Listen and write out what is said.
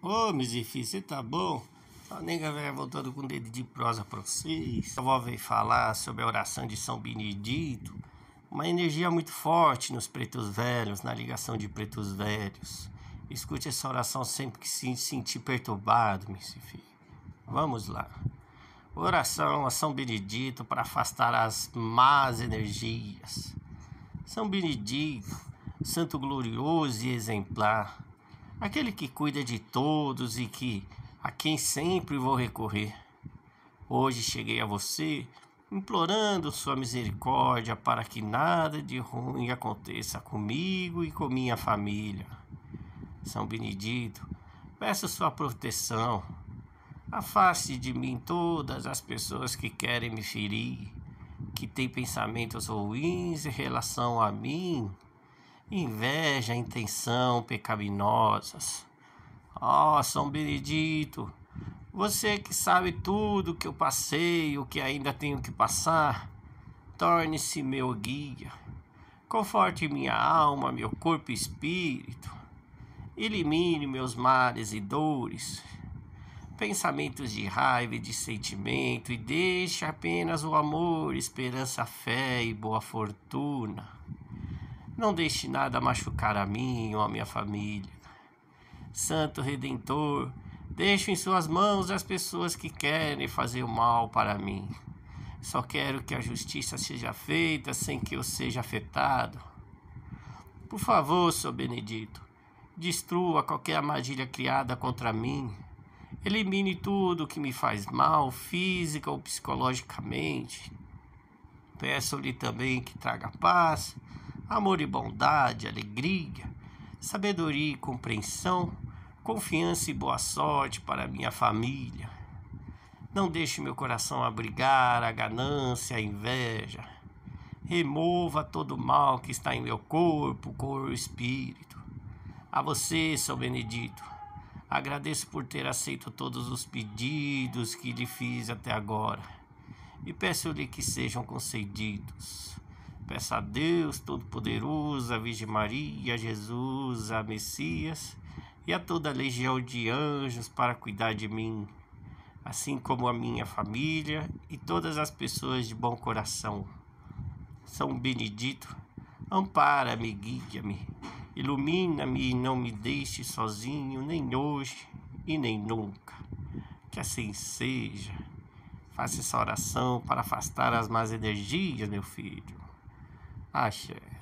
Ô, Mizifi, você tá bom? A nega velha voltando com o dedo de prosa pra vocês. A vovó veio falar sobre a oração de São Benedito. Uma energia muito forte nos pretos velhos, na ligação de pretos velhos. Escute essa oração sempre que se sentir perturbado, Mizifi. Vamos lá. Oração a São Benedito para afastar as más energias. São Benedito, santo glorioso e exemplar, aquele que cuida de todos e a quem sempre vou recorrer. Hoje cheguei a você, implorando sua misericórdia para que nada de ruim aconteça comigo e com minha família. São Benedito, peço sua proteção. Afaste de mim todas as pessoas que querem me ferir, que têm pensamentos ruins em relação a mim, inveja, intenção pecaminosas. Ó, São Benedito, você que sabe tudo que eu passei, o que ainda tenho que passar, torne-se meu guia. Conforte minha alma, meu corpo e espírito. Elimine meus males e dores, pensamentos de raiva e de sentimento, e deixe apenas o amor, esperança, fé e boa fortuna. Não deixe nada machucar a mim ou a minha família. Santo Redentor, deixo em suas mãos as pessoas que querem fazer o mal para mim. Só quero que a justiça seja feita sem que eu seja afetado. Por favor, São Benedito, destrua qualquer armadilha criada contra mim. Elimine tudo que me faz mal, física ou psicologicamente. Peço-lhe também que traga paz, amor e bondade, alegria, sabedoria e compreensão, confiança e boa sorte para minha família. Não deixe meu coração abrigar a ganância, a inveja. Remova todo o mal que está em meu corpo, cor e espírito. A você, São Benedito, agradeço por ter aceito todos os pedidos que lhe fiz até agora e peço-lhe que sejam concedidos. Peço a Deus Todo-Poderoso, a Virgem Maria, a Jesus, a Messias e a toda a legião de anjos para cuidar de mim, assim como a minha família e todas as pessoas de bom coração. São Benedito, ampara-me, guia-me, ilumina-me e não me deixe sozinho, nem hoje e nem nunca. Que assim seja. Faça essa oração para afastar as más energias, meu filho. Axé.